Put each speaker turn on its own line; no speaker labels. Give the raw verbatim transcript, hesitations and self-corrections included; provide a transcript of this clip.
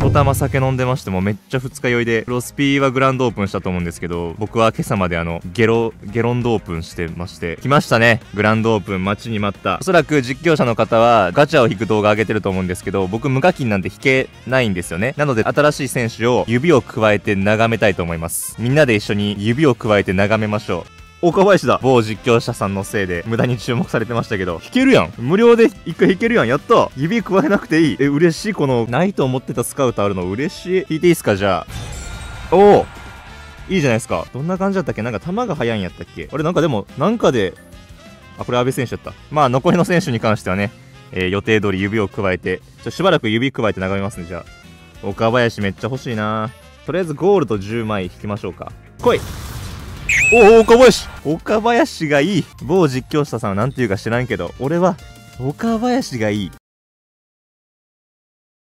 一玉酒飲んでまして、もうめっちゃ二日酔いで、ロスピーはグランドオープンしたと思うんですけど、僕は今朝まであのゲロゲロンドオープンしてまして、来ましたね、グランドオープン。待ちに待った。おそらく実況者の方はガチャを引く動画上げてると思うんですけど、僕無課金なんて引けないんですよね。なので新しい選手を指を加えて眺めたいと思います。みんなで一緒に指を加えて眺めましょう。岡林だ。某実況者さんのせいで無駄に注目されてましたけど、引けるやん。無料で一回引けるやん。やった。指加えなくていい。え、嬉しい。このないと思ってたスカウトあるの嬉しい。引いていいっすか？じゃあ。おお、いいじゃないですか。どんな感じだったっけ？なんか球が速いんやったっけ？あれなんかでもなんかで、あ、これ安部選手だった。まあ残りの選手に関してはね、えー、予定通り指を加えて、ちょしばらく指加えて眺めますね。じゃあ岡林めっちゃ欲しいな。とりあえずゴールドじゅうまい引きましょうか。来い。おお、岡林岡林がいい。某実況者さんは何て言うか知らんけど、俺は岡林がいい。